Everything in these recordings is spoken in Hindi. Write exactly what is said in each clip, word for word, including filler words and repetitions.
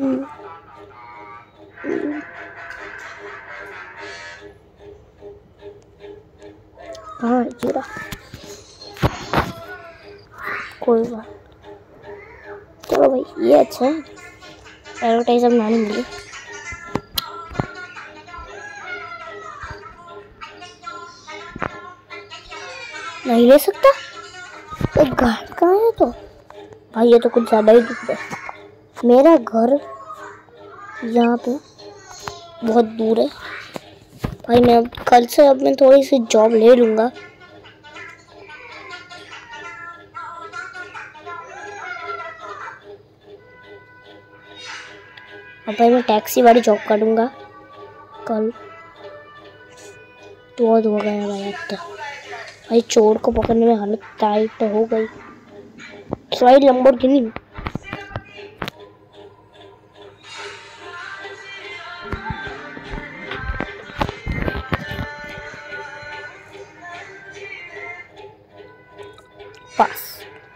हाँ जीरा कोई बात। चलो भाई ये अच्छा है, एडवर्टाइज अब नानी मिली। नहीं ले सकता तो घर कहाँ है? तो भाई ये तो कुछ ज़्यादा ही दूर है। मेरा घर यहाँ पे बहुत दूर है भाई। मैं अब कल से अब मैं थोड़ी सी जॉब ले लूँगा। अब भाई मैं टैक्सी वाली जॉब करूँगा कल। बहुत हो गया भाई अब तो। भाई चोर को पकड़ने में हालत टाइट हो गई। Try Lamborghini. पास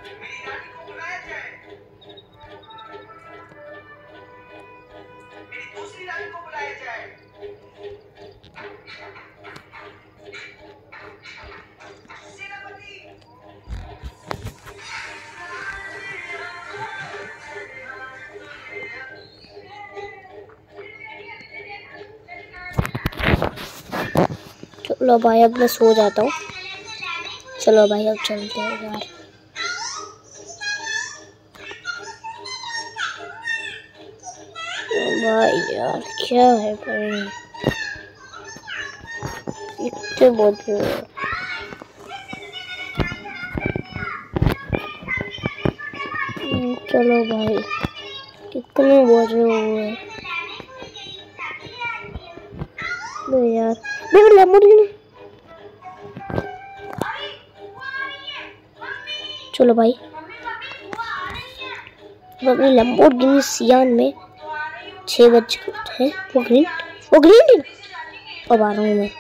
चलो भाई अब मैं सो जाता हूँ। चलो भाई अब चलते हैं यार। भाई यार क्या है भाई, इतने बज रहे हैं। चलो भाई कितने बज रहे हुए यार। मेरे लैम्बोर्गिनी। चलो भाई अपनी लैम्बोर्गिनी सियान में छः बज है। वो ग्रीन वो ग्रीन अब आ रहा हूँ मैं।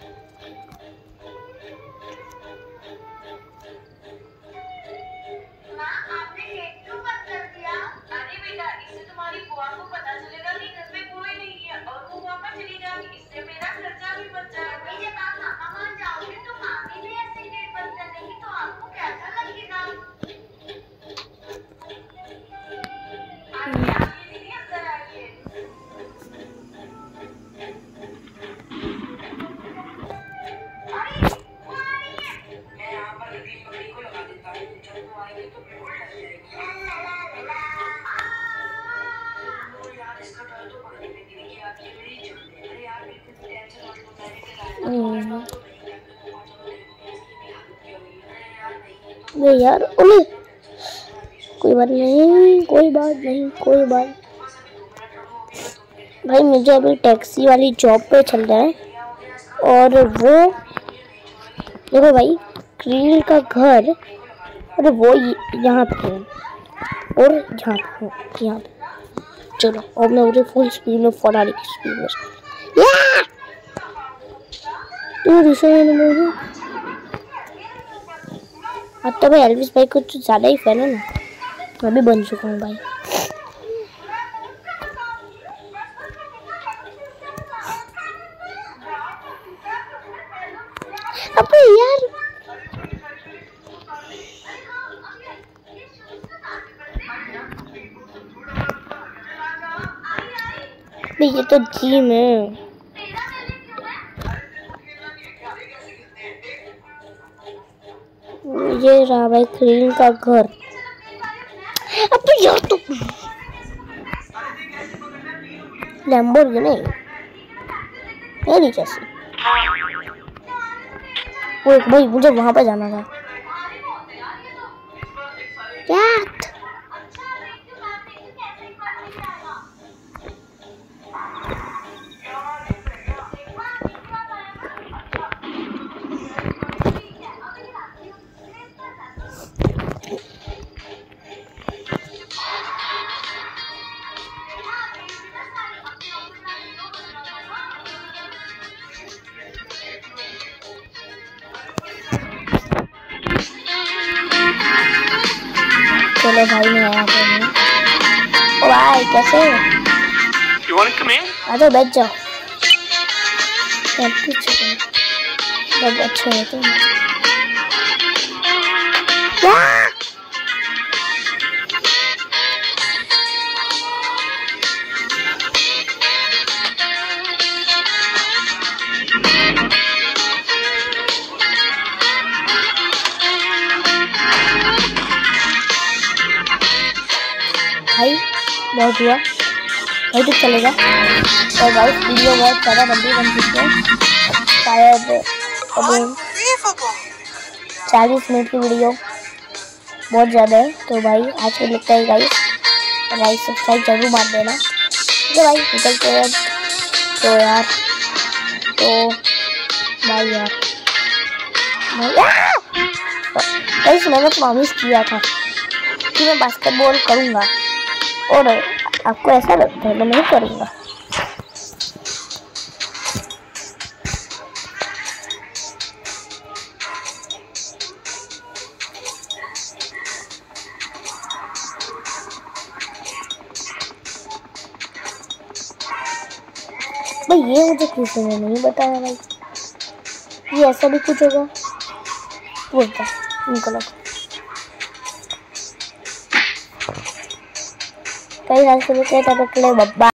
यार ओले कोई बात नहीं कोई बात नहीं कोई बात। भाई मुझे अभी टैक्सी वाली जॉब पे चल रहा है और वो देखो भाई क्रील का घर और वो यहाँ पे है और यहाँ पे यहाँ पे। चलो अब मैं मुझे फुल स्पीड में फरारी की स्पीड में तो अब तो भाई एल्विस भाई कुछ ज़्यादा ही फैन है ना। मैं भी बन चुका हूँ भाई। अब यार नहीं ये तो जिम है। ये रहा भाई क्रील का घर। अब यार तो लैम्बोर्गिनी ये नहीं कैसे। वो भाई मुझे वहां पे जाना था क्या। चलो भाई मैं आ गया हूँ भाई कैसे हो? आ जाओ बैठ जाओ। बहुत अच्छे हो तुम। भाई बहुत हुआ भाई, तो चलेगा। और भाई वीडियो बहुत ज़्यादा लंबी बन चुकी है, शायद अभी चालीस मिनट की वीडियो बहुत ज़्यादा है। तो भाई आज को लगता है गाइस, लाइक सब्सक्राइब जरूर मार देना। ठीक है भाई, निकलते हैं अब। तो यार तो भाई यार गाइस मैंने प्रॉमिस किया था कि मैं बास्केटबॉल करूँगा, और आपको ऐसा लगता है मैं नहीं करूँगा। भाई ये मुझे किसी ने नहीं बताया भाई, ये ऐसा भी कुछ होगा। बोलता निकलो कई रास्ते में क्या था, बब्बा।